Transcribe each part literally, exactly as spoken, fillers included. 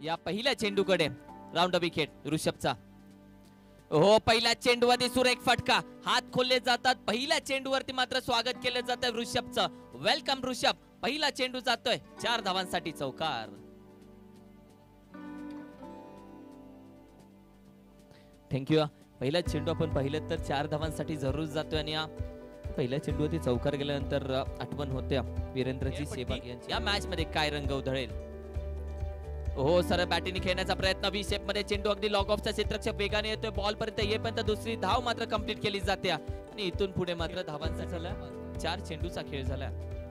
या पहिल्या चेंडूकडे round wicket ऋषभचा. हो पहिल्या चेंडूवरती सुरेख फटका, हात खोलले जातात. पहिल्या चेंडूवरती मात्र स्वागत केलं जातं ऋषभचं. वेलकम ऋषभ. पहिला चेंडू जातोय चार धावांसाठी चौकार. थँक्यू. पहिला चेंडू आपण पाहिलं तर चार धावांसाठी जरूर जातोय आणि या पहिल्या चेंडूवरती चौकार गेल्यानंतर आठवण होत्या वीरेंद्रजी सेहवाग यांची. या मॅच मध्ये काय रंग उधळेल. हो सरळ बॅटिंग खेळण्याचा प्रयत्न, व्ही शेप मध्ये चेंडू अगदी लॉग ऑफचा क्षेत्ररक्षक वेगाने येतोय. बॉल पर्यंत येईपर्यंत दुसरी धाव मात्र कंप्लीट केली जाते आणि इथून पुढे मात्र धावांचा झाला चार चेंडूचा खेळ झाला.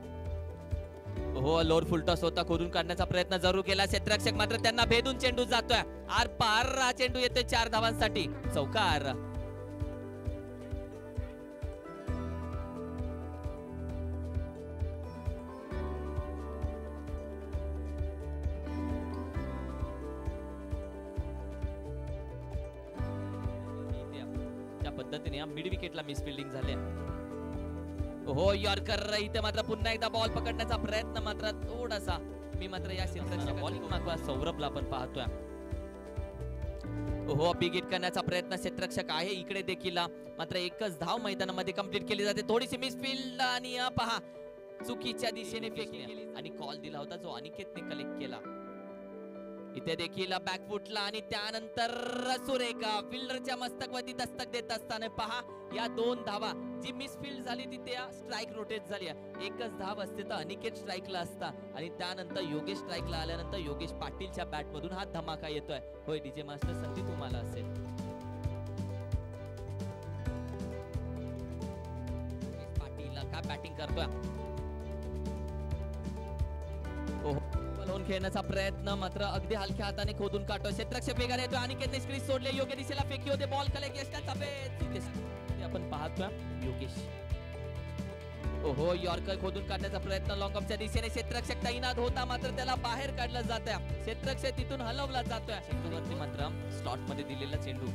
हो लोअर फुल टॉस होता, खोदून काढण्याचा प्रयत्न जरूर केला क्षेत्ररक्षक, मात्र त्यांना भेदून चेंडू जातोय आर पार. हा चेंडू येतोय चार धावांसाठी चौकार. पद्धतीने मिड विकेटला मिस फिल्डिंग झाले. हो यॉर्कर इथे मात्र पुन्हा एकदा बॉल पकडण्याचा प्रयत्न, मात्र थोडासा मी मात्र या क्षेत्राच्या बॉलिंग मागवा सौरभला आपण पाहतोय. हो बिग हिट करण्याचा प्रयत्न क्षेत्ररक्षक आहे इकडे देखील, मात्र एकच धाव मैदानामध्ये कंप्लीट केली जाते. थोडीशी मिस फील्ड आणि पहा चुकीच्या दिशेने फेकली आणि कॉल दिला होता जो अनिकेतने कलेक्ट केला. इथे देखील बॅकफुटला आणि त्यानंतर सुरेखा फिल्डरच्या मस्तकवरती दस्तक देत असताना पहा या दोन धावा. जी मिसफील्ड झाली तिथे स्ट्राइक रोटेट झाली. एकच धाव असते तर अनिकेत स्ट्राइकला असता आणि त्यानंतर योगेश स्ट्राइकला आल्यानंतर योगेश पाटीलच्या बॅट मधून हा धमाका येतोय. होय डीजे मास्टर संधी तुम्हाला असेल. पाटील का बॅटिंग करतोय. खेळण्याचा प्रयत्न, मात्र अगदी हलक्या हाताने खोदून काढतो क्षेत्ररक्षक वेगाने येतो. अनिकेतने स्क्रीज सोडले, योग्य दिशेला फेकी होते. बॉल कलेक्ट यशच्या ते आपण पाहतोय योगेश. ओहो यॉर्कर खोदून काढण्याचा प्रयत्न लॉंग ऑफच्या दिशेने क्षेत्ररक्षक तैनात होता, मात्र त्याला बाहेर काढला जातोय. क्षेत्ररक्षक तिथून हलवला जातोय. चेंडूवरती मात्र स्लॉट मध्ये दिलेला चेंडू.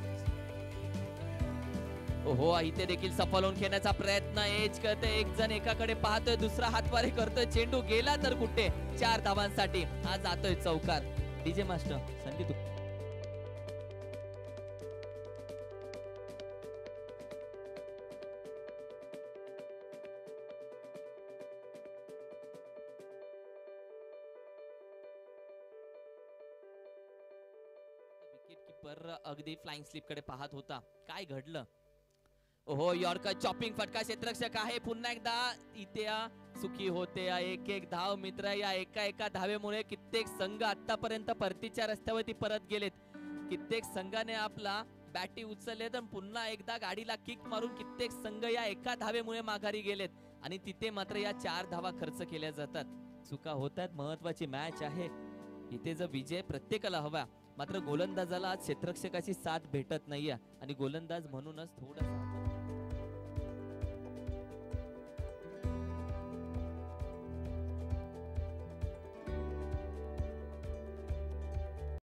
ओहो इथे देखील सफल होऊन खेळण्याचा प्रयत्न, एज करते एक जण एकाकडे पाहतोय, दुसरा हातवारे करतोय. चेंडू गेला तर कुठे चार धावांसाठी हा जातोय चौकार. डीजे मास्टर संधी तू. विकेट कीपर अगदी फ्लाइंग स्लिप कडे पाहत होता. काय घडलं. हो यॉर्कर चॉपिंग फटका, क्षेत्ररक्षक आहे पुन्हा एकदा इथे सुखी होते. एक एक धाव मित्र, या एका एका धावेमुळे कित्येक संघ आतापर्यंत परतीच्या रस्त्यावरती परत गेलेत. कित्येक संघाने आपला बॅटी उचलले तर पुन्हा एकदा गाडीला किक मारून कित्येक संघ या एका धावेमुळे माघारी गेलेत आणि तिथे मात्र या चार धावा खर्च केल्या जातात. चुका होतात, महत्वाची मॅच आहे. इथे जर विजय प्रत्येकाला हवा, मात्र गोलंदाजाला आज क्षेत्ररक्षकाची साथ भेटत नाहीये आणि गोलंदाज म्हणूनच थोडं